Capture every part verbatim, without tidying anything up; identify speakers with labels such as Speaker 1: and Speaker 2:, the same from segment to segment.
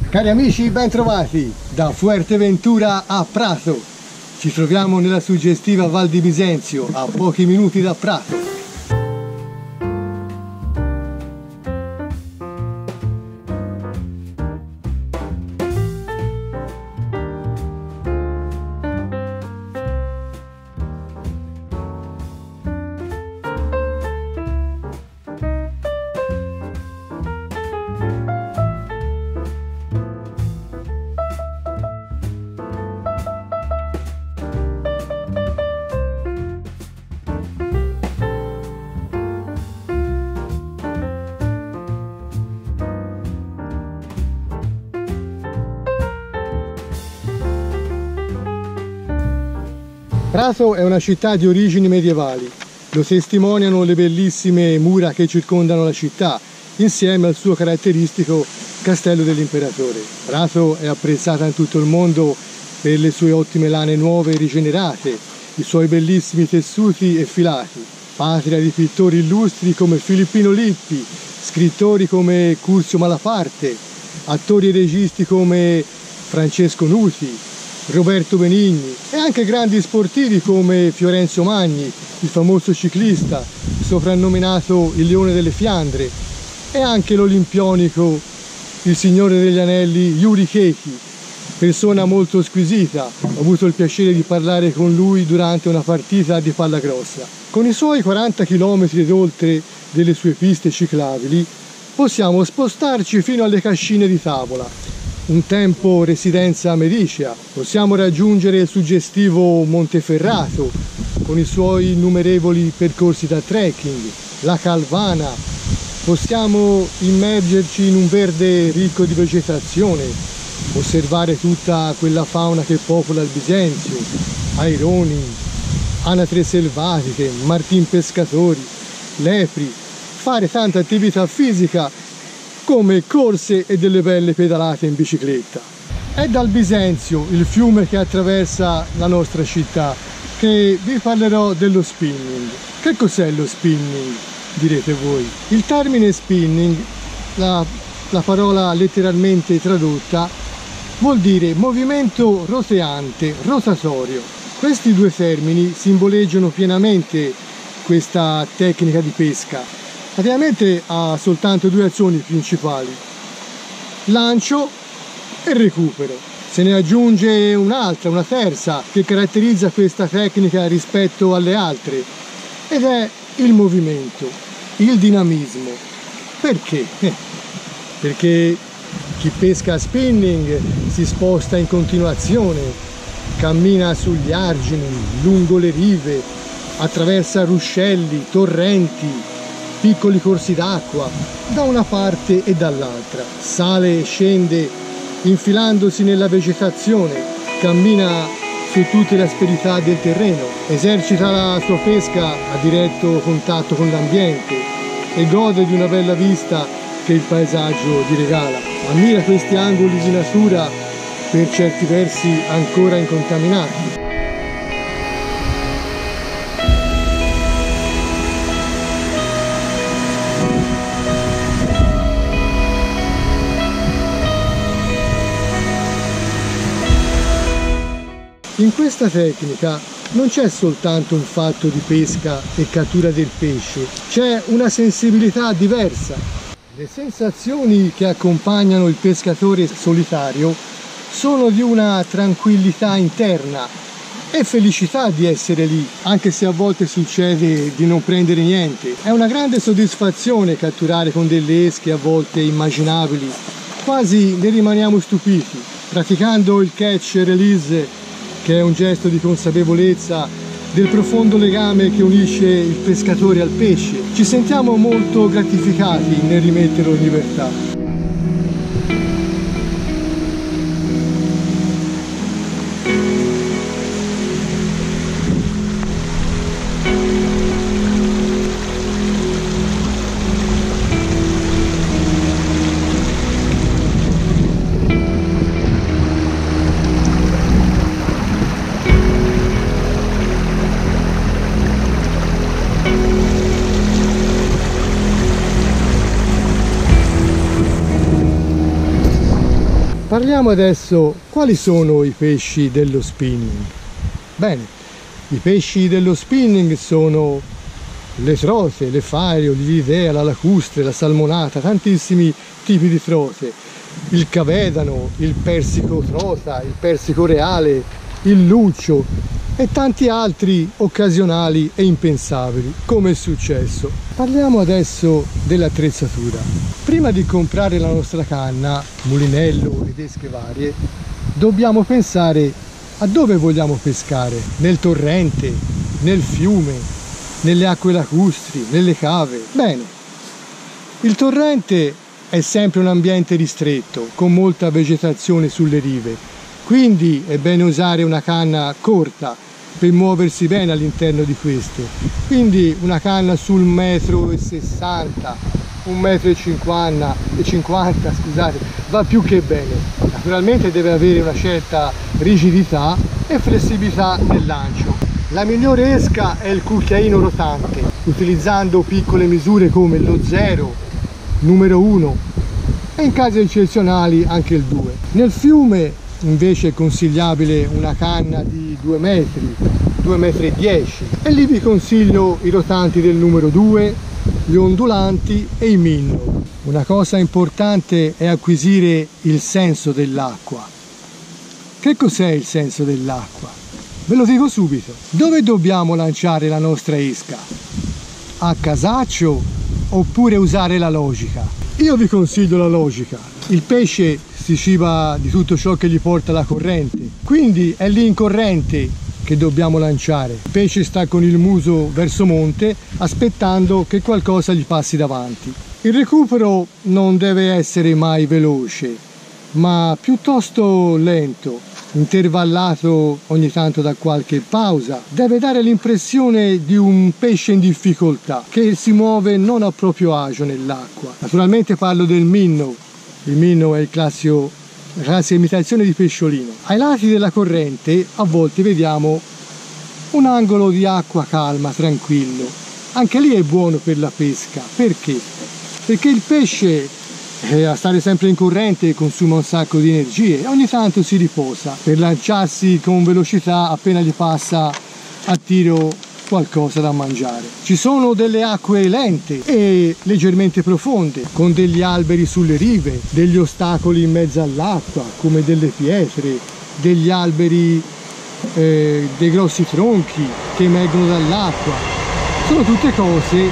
Speaker 1: Cari amici, ben trovati da Fuerteventura a Prato. Ci troviamo nella suggestiva Val di Bisenzio, a pochi minuti da Prato. Prato è una città di origini medievali, lo testimoniano le bellissime mura che circondano la città, insieme al suo caratteristico castello dell'imperatore. Prato è apprezzata in tutto il mondo per le sue ottime lane nuove e rigenerate, i suoi bellissimi tessuti e filati, patria di pittori illustri come Filippino Lippi, scrittori come Curzio Malaparte, attori e registi come Francesco Nuti, Roberto Benigni e anche grandi sportivi come Fiorenzo Magni, il famoso ciclista soprannominato il Leone delle Fiandre, e anche l'olimpionico, il Signore degli Anelli, Yuri Keiki, persona molto squisita. Ho avuto il piacere di parlare con lui durante una partita di pallagrossa. Con i suoi quaranta chilometri ed oltre delle sue piste ciclabili possiamo spostarci fino alle Cascine di Tavola, un tempo residenza medicea. Possiamo raggiungere il suggestivo Monteferrato con i suoi innumerevoli percorsi da trekking, la Calvana. Possiamo immergerci in un verde ricco di vegetazione, osservare tutta quella fauna che popola il Bisenzio, aironi, anatre selvatiche, martin pescatori, lepri, fare tanta attività fisica come corse e delle belle pedalate in bicicletta. È dal Bisenzio, il fiume che attraversa la nostra città, che vi parlerò dello spinning. Che cos'è lo spinning, direte voi? Il termine spinning, la, la parola letteralmente tradotta, vuol dire movimento roteante, rotatorio. Questi due termini simboleggiano pienamente questa tecnica di pesca. Praticamente ha soltanto due azioni principali: lancio e recupero. Se ne aggiunge un'altra, una terza, che caratterizza questa tecnica rispetto alle altre, ed è il movimento, il dinamismo. Perché? Eh, perché chi pesca a spinning si sposta in continuazione, cammina sugli argini, lungo le rive, attraversa ruscelli, torrenti, piccoli corsi d'acqua, da una parte e dall'altra, sale e scende infilandosi nella vegetazione, cammina su tutte le asperità del terreno, esercita la sua pesca a diretto contatto con l'ambiente e gode di una bella vista che il paesaggio gli regala. Ammira questi angoli di natura per certi versi ancora incontaminati. In questa tecnica non c'è soltanto un fatto di pesca e cattura del pesce, c'è una sensibilità diversa. Le sensazioni che accompagnano il pescatore solitario sono di una tranquillità interna e felicità di essere lì, anche se a volte succede di non prendere niente. È una grande soddisfazione catturare con delle esche a volte immaginabili, quasi ne rimaniamo stupiti. Praticando il catch and release, che è un gesto di consapevolezza del profondo legame che unisce il pescatore al pesce, ci sentiamo molto gratificati nel rimetterlo in libertà. Parliamo adesso quali sono i pesci dello spinning. Bene, i pesci dello spinning sono le trote, le fario, l'idea, la lacustre, la salmonata, tantissimi tipi di trote, il cavedano, il persico trota, il persico reale, il luccio e tanti altri occasionali e impensabili, come è successo. Parliamo adesso dell'attrezzatura. Prima di comprare la nostra canna, mulinello ed esche varie, dobbiamo pensare a dove vogliamo pescare: nel torrente, nel fiume, nelle acque lacustri, nelle cave. Bene, il torrente è sempre un ambiente ristretto, con molta vegetazione sulle rive, quindi è bene usare una canna corta per muoversi bene all'interno di queste. Quindi una canna sul metro e sessanta, un metro e cinquanta, scusate, va più che bene. Naturalmente deve avere una certa rigidità e flessibilità nel lancio. La migliore esca è il cucchiaino rotante, utilizzando piccole misure come lo zero, numero uno e in casi eccezionali anche il due. Nel fiume invece è consigliabile una canna di due metri, due metri e dieci, e lì vi consiglio i rotanti del numero due, gli ondulanti e i minnow. Una cosa importante è acquisire il senso dell'acqua. Che cos'è il senso dell'acqua? Ve lo dico subito. Dove dobbiamo lanciare la nostra esca? A casaccio oppure usare la logica? Io vi consiglio la logica. Il pesce si ciba di tutto ciò che gli porta la corrente, quindi è lì in corrente che dobbiamo lanciare. Il pesce sta con il muso verso monte aspettando che qualcosa gli passi davanti. Il recupero non deve essere mai veloce, ma piuttosto lento, intervallato ogni tanto da qualche pausa. Deve dare l'impressione di un pesce in difficoltà, che si muove non a proprio agio nell'acqua. Naturalmente parlo del minnow. Il minnow è il classico, la classica imitazione di pesciolino. Ai lati della corrente a volte vediamo un angolo di acqua calma, tranquillo. Anche lì è buono per la pesca. Perché? Perché il pesce eh, a stare sempre in corrente consuma un sacco di energie e ogni tanto si riposa per lanciarsi con velocità appena gli passa a tiro qualcosa da mangiare. Ci sono delle acque lente e leggermente profonde, con degli alberi sulle rive, degli ostacoli in mezzo all'acqua come delle pietre, degli alberi, eh, dei grossi tronchi che emergono dall'acqua. Sono tutte cose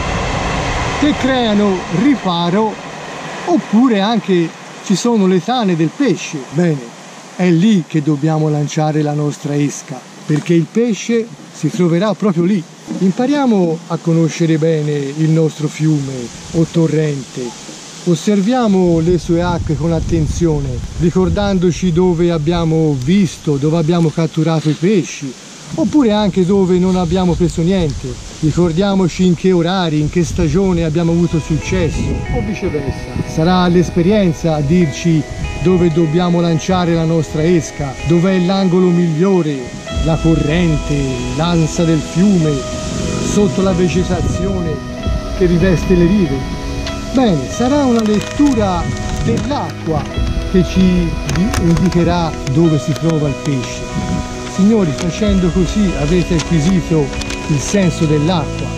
Speaker 1: che creano riparo, oppure anche ci sono le tane del pesce. Bene, è lì che dobbiamo lanciare la nostra esca, perché il pesce si troverà proprio lì. Impariamo a conoscere bene il nostro fiume o torrente. Osserviamo le sue acque con attenzione, ricordandoci dove abbiamo visto, dove abbiamo catturato i pesci, oppure anche dove non abbiamo preso niente. Ricordiamoci in che orari, in che stagione abbiamo avuto successo, o viceversa. Sarà l'esperienza a dirci dove dobbiamo lanciare la nostra esca, dov'è l'angolo migliore, la corrente, l'ansa del fiume, sotto la vegetazione che riveste le rive. Bene, sarà una lettura dell'acqua che ci indicherà dove si trova il pesce. Signori, facendo così avete acquisito il senso dell'acqua.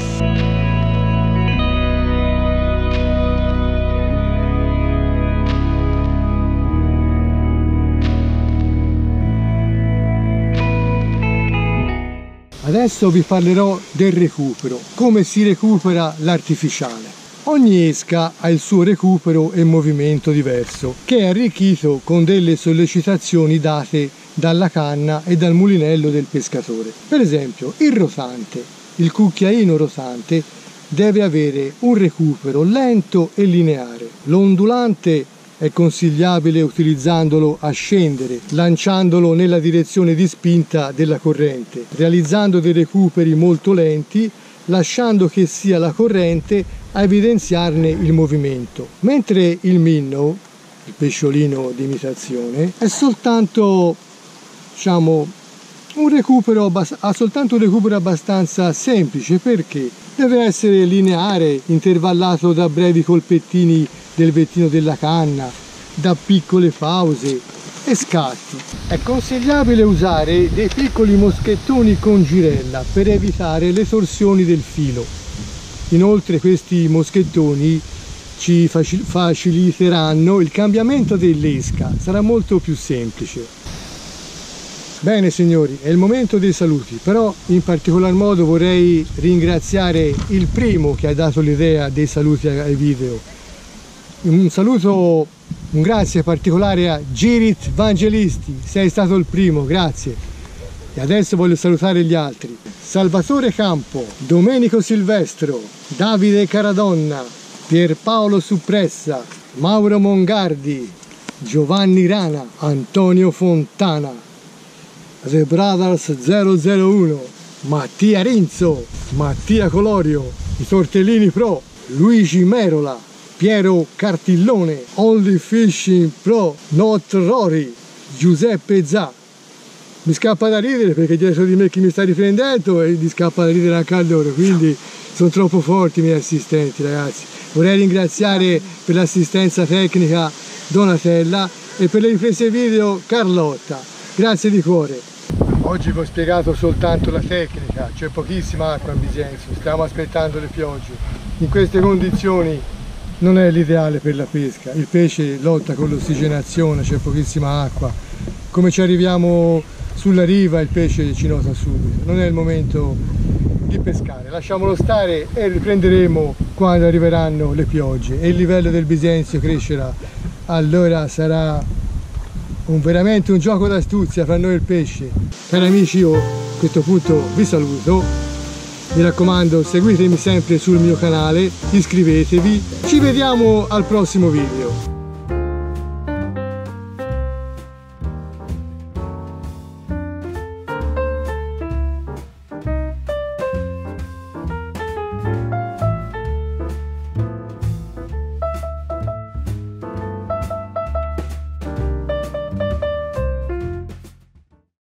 Speaker 1: Adesso vi parlerò del recupero, come si recupera l'artificiale. Ogni esca ha il suo recupero e movimento diverso, che è arricchito con delle sollecitazioni date dalla canna e dal mulinello del pescatore. Per esempio, il rotante, il cucchiaino rotante, deve avere un recupero lento e lineare. L'ondulante è consigliabile utilizzandolo a scendere, lanciandolo nella direzione di spinta della corrente, realizzando dei recuperi molto lenti, lasciando che sia la corrente a evidenziarne il movimento. Mentre il minnow, il pesciolino di imitazione, è soltanto, diciamo, un recupero, ha soltanto un recupero abbastanza semplice, perché deve essere lineare, intervallato da brevi colpettini del vettino della canna, da piccole pause e scatti. È consigliabile usare dei piccoli moschettoni con girella per evitare le torsioni del filo. Inoltre questi moschettoni ci faciliteranno il cambiamento dell'esca, sarà molto più semplice. Bene signori, è il momento dei saluti, però in particolar modo vorrei ringraziare il primo che ha dato l'idea dei saluti ai video. Un saluto, un grazie particolare a Girit Vangelisti, sei stato il primo, grazie. E adesso voglio salutare gli altri: Salvatore Campo, Domenico Silvestro, Davide Caradonna, Pierpaolo Suppressa, Mauro Mongardi, Giovanni Rana, Antonio Fontana, The Brothers zero zero uno, Mattia Rinzo, Mattia Colorio, i Tortellini Pro, Luigi Merola, Piero Cartillone, Only Fishing Pro, Not Rory, Giuseppe Zà. Mi scappa da ridere perché dietro di me chi mi sta riprendendo e mi scappa da ridere anche a loro, quindi sono troppo forti i miei assistenti, ragazzi. Vorrei ringraziare per l'assistenza tecnica Donatella e per le riprese video Carlotta. Grazie di cuore. Oggi vi ho spiegato soltanto la tecnica, c'è pochissima acqua in Bisenzio, stiamo aspettando le piogge. In queste condizioni non è l'ideale per la pesca, il pesce lotta con l'ossigenazione, c'è pochissima acqua. Come ci arriviamo sulla riva il pesce ci nota subito, non è il momento di pescare, lasciamolo stare e riprenderemo quando arriveranno le piogge e il livello del Bisenzio crescerà, allora sarà un, veramente un gioco d'astuzia fra noi e il pesce. Cari amici, io a questo punto vi saluto, mi raccomando seguitemi sempre sul mio canale, iscrivetevi, ci vediamo al prossimo video.